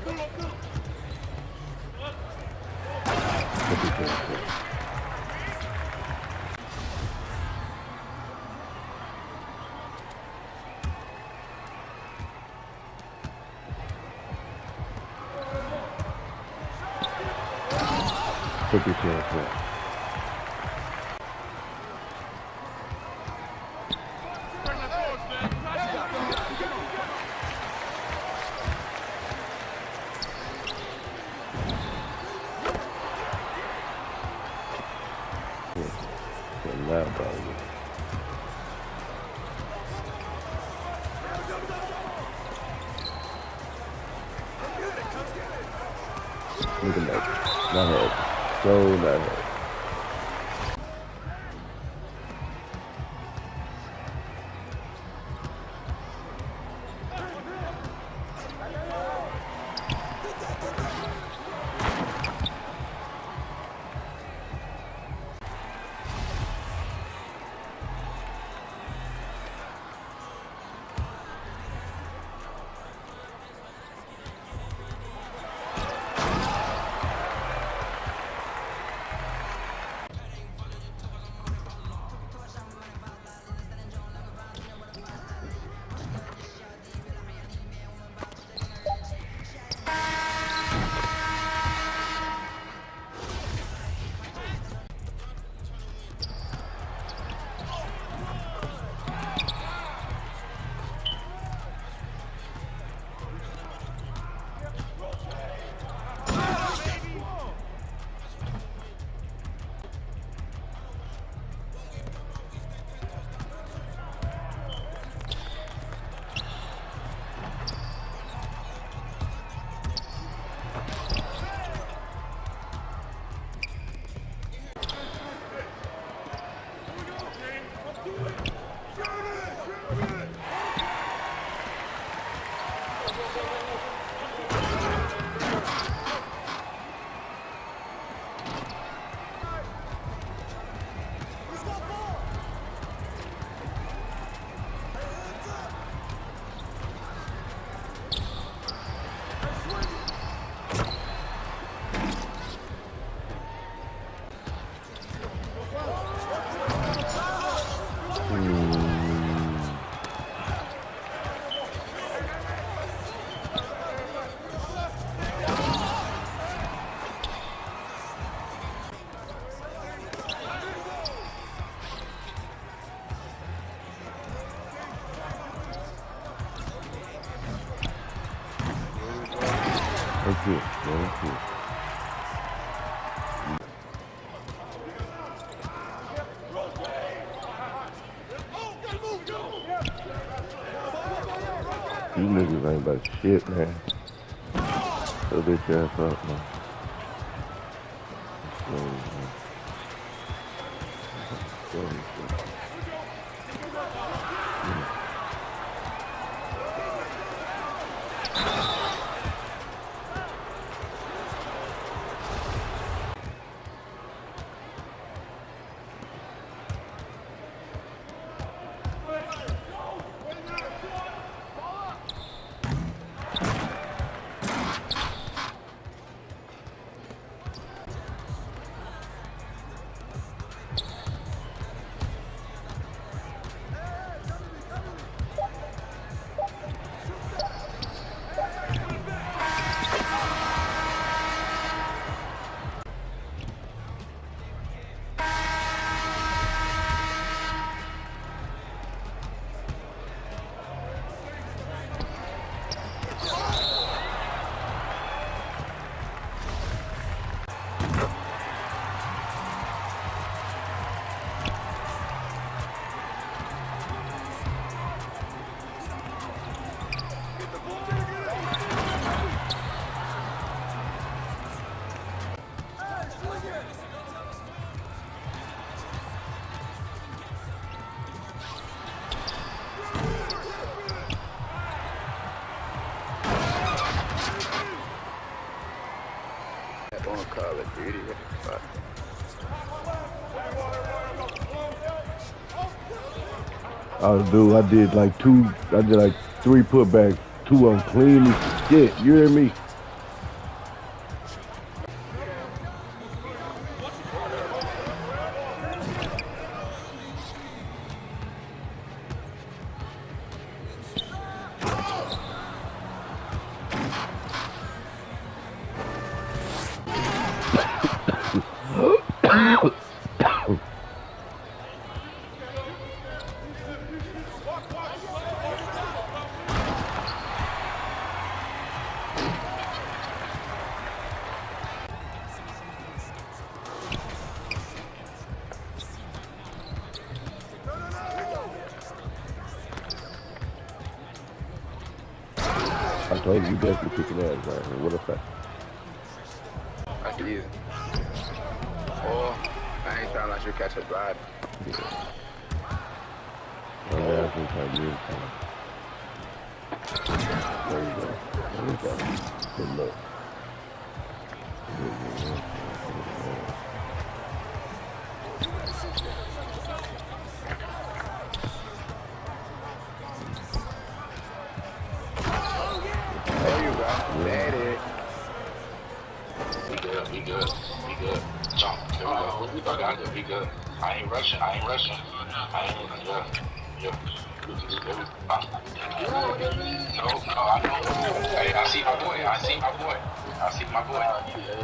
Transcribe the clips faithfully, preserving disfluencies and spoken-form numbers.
Take your chance, man. Look at that. Not head. So not head. Thank you. Thank you. You niggas ain't about shit, man. Fill this ass up, man. Slowly, man. Slowly, man. Call it Duty. Oh, dude, I did like two, I did like three putbacks, two of them clean as shit, you hear me? I told you, you definitely kicking ass right here. What if I? That's easy. Oh, I ain't trying to let you catch a slide. Yeah. I'm asking trying to get it. There you go. There you go. Good luck. Good, good, good. There you go. There it is. We good, we good, we good. Jump. There we go. We got it. We good. I ain't rushing. I ain't rushing. I ain't, yeah. Yeah. We can do everything. No, no, I know. Hey, I see my boy. I see my boy. I see my boy.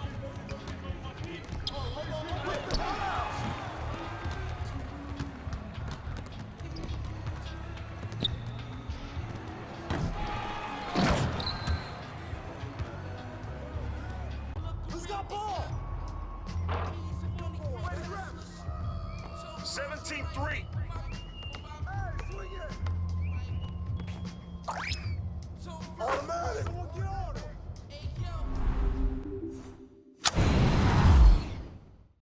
Who's got ball? seventeen three.